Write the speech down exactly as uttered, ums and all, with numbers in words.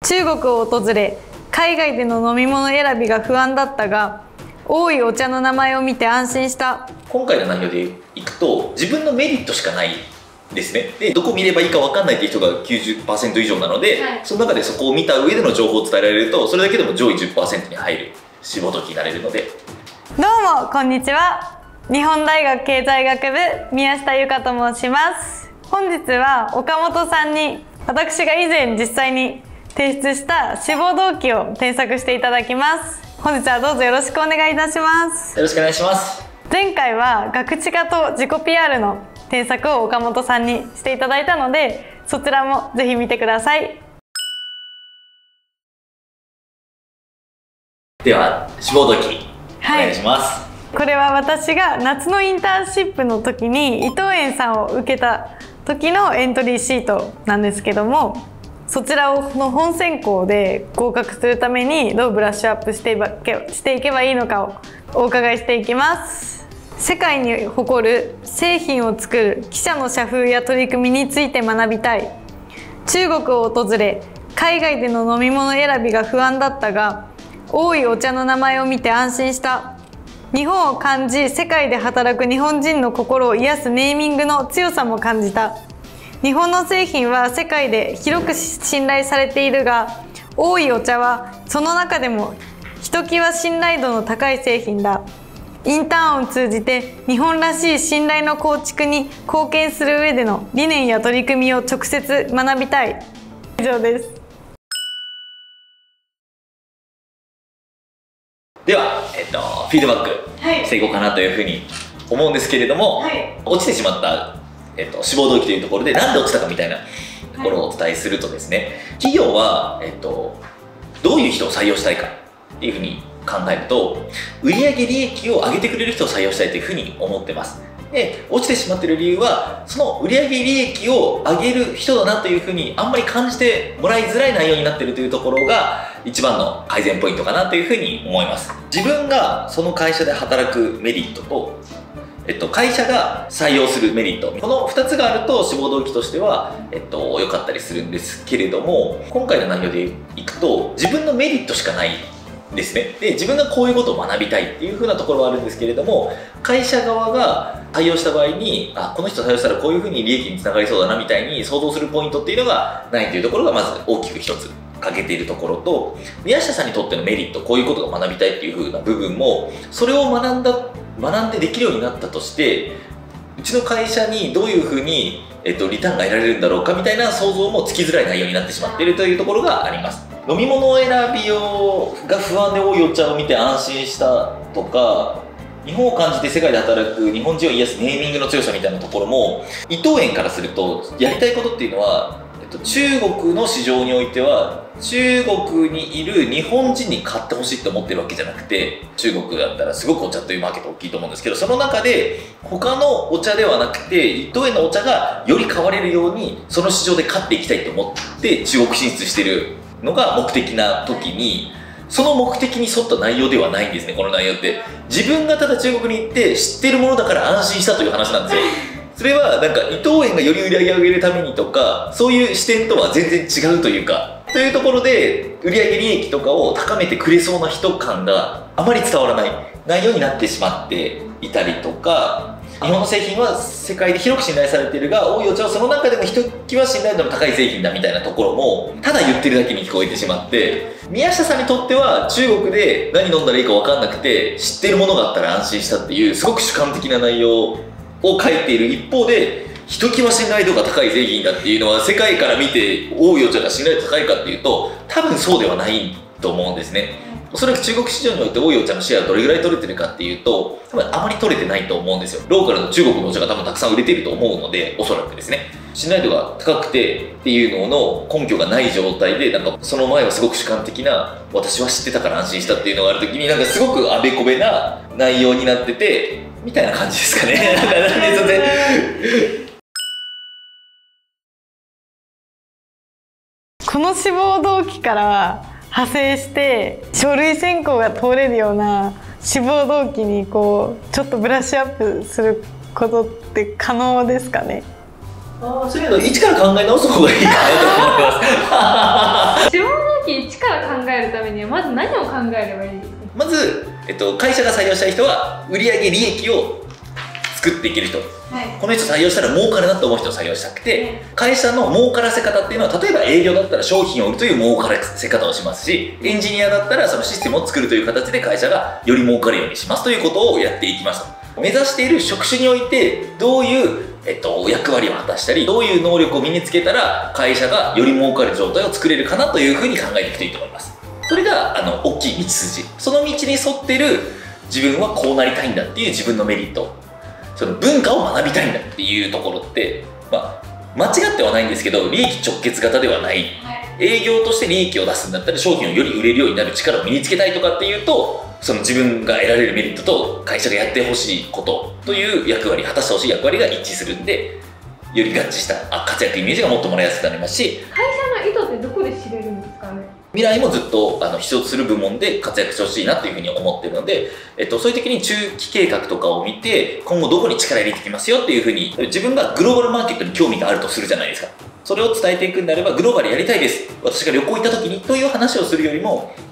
中国を訪れ、海外での飲み物選びが不安だったが、多いお茶の名前を見て安心した。 今回の内容でいくと、自分のメリットしかないですね。で、どこ見ればいいか分かんないっていう人が きゅうじゅっパーセント 以上なので、はい、その中でそこを見た上での情報を伝えられると、それだけでも上位 じゅっパーセント に入る志望動機になれるので。 どうもこんにちは。日本大学経済学部宮下由香と申します。本日は岡本さんに私が以前実際に提出した志望動機を添削していただきます。本日はどうぞよろしくお願いいたします。 よろしくお願いします。 前回はガクチカと自己 ピーアール の添削を岡本さんにしていただいたので、そちらもぜひ見てください。 では志望動機お願いします。 はい、これは私が夏のインターンシップの時に伊藤園さんを受けた時のエントリーシートなんですけども、そちらをの本選考で合格するためにどうブラッシュアップしていばしていけばいいのかをお伺いしていきます。世界に誇る製品を作る記者の社風や取り組みについて学びたい。中国を訪れ、海外での飲み物選びが不安だったが、多いお茶の名前を見て安心した。日本を感じ、世界で働く日本人の心を癒すネーミングの強さも感じた。日本の製品は世界で広く信頼されているが、多いお茶はその中でもひときわ信頼度の高い製品だ。インターンを通じて日本らしい信頼の構築に貢献する上での理念や取り組みを直接学びたい。以上です。 では、えっと、フィードバックしていこうかなというふうに思うんですけれども、はい、落ちてしまったえっと、志望動機というところでなんで落ちたかみたいなところをお伝えするとですね、はい、企業は、えっと、どういう人を採用したいかっていうふうに考えると、売上利益を上げてくれる人を採用したいというふうに思ってます。で、落ちてしまっている理由は、その売上利益を上げる人だなというふうにあんまり感じてもらいづらい内容になっているというところが一番の改善ポイントかなというふうに思います。自分がその会社で働くメリットと、えっと、会社が採用するメリット、このふたつがあると志望動機としては、えっと、良かったりするんですけれども、今回の内容でいくと自分のメリットしかないですね。で、自分がこういうことを学びたいっていう風なところはあるんですけれども、会社側が採用した場合に、あ、この人採用したらこういう風に利益につながりそうだなみたいに想像するポイントっていうのがないというところがまず大きく一つ欠けているところと、宮下さんにとってのメリット、こういうことが学びたいっていう風な部分も、それを学んだ学んでできるようになったとして、うちの会社にどういうふうに、えっと、リターンが得られるんだろうかみたいな想像もつきづらい内容になってしまっているというところがあります。飲み物選びをが不安で多いお茶を見て安心したとか、日本を感じて世界で働く日本人を癒すネーミングの強さみたいなところも、伊藤園からするとやりたいことっていうのは、えっと、中国の市場においては中国にいる日本人に買ってほしいって思ってるわけじゃなくて、中国だったらすごくお茶というマーケット大きいと思うんですけど、その中で他のお茶ではなくて伊藤園のお茶がより買われるようにその市場で勝っていきたいと思って中国進出してるのが目的な時に、その目的に沿った内容ではないんですね。この内容って自分がただ中国に行って知ってるものだから安心したという話なんですよ。それはなんか伊藤園がより売り上げを上げるためにとか、そういう視点とは全然違うというか、というところで売上利益とかを高めてくれそうな人感があまり伝わらない内容になってしまっていたりとか、日本の製品は世界で広く信頼されているが、多いお茶はその中でもひときわ信頼度の高い製品だみたいなところもただ言ってるだけに聞こえてしまって、宮下さんにとっては中国で何飲んだらいいか分かんなくて知ってるものがあったら安心したっていうすごく主観的な内容を書いている一方で、ひときわ信頼度が高い製品だっていうのは世界から見て多いお茶が信頼度高いかっていうと多分そうではないと思うんですね。おそらく中国市場において多いお茶のシェアがどれぐらい取れてるかっていうと多分あまり取れてないと思うんですよ。ローカルの中国のお茶が多分たくさん売れていると思うので、おそらくですね、信頼度が高くてっていうのの根拠がない状態で、なんかその前はすごく主観的な私は知ってたから安心したっていうのがある時に、なんかすごくあべこべな内容になっててみたいな感じですかね。なんかなんでこの志望動機から派生して書類選考が通れるような志望動機にこうちょっとブラッシュアップすることって可能ですかね。 ああ、そういうの一から考え直す方がいいかなと思います。 志望動るためにはまず何を考えればいいですか？ まず、えっと、会社が採用したい人は売上利益を作っていける人、はい、この人採用したら儲かるなと思う人を採用したくて、はい、会社の儲からせ方っていうのは、例えば営業だったら商品を売るという儲からせ方をしますし、エンジニアだったらそのシステムを作るという形で会社がより儲かるようにしますということをやっていきますと。目指している職種においてどういう、えっと、役割を果たしたり、どういう能力を身につけたら会社がより儲かる状態を作れるかなというふうに考えていくといいと思います。それがあの大きい道筋、その道に沿ってる自分はこうなりたいんだっていう自分のメリット、その文化を学びたいんだっていうところって、まあ、間違ってはないんですけど、利益直結型ではない、はい、営業として利益を出すんだったら商品をより売れるようになる力を身につけたいとかっていうと、その自分が得られるメリットと会社がやってほしいことという役割、果たしてほしい役割が一致するんで、より合致したあ活躍イメージがもっともらいやすくなりますし、 会社の意図ってどこで知れるんですかね？ 未来もずっとあの必要とする部門で活躍してほしいなというふうに思ってるので、えっと、そういう時に中期計画とかを見て、今後どこに力入れてきますよっていうふうに、自分がグローバルマーケットに興味があるとするじゃないですか。それを伝えていくんであれば、グローバルやりたいです、私が旅行行った時にという話をするよりも、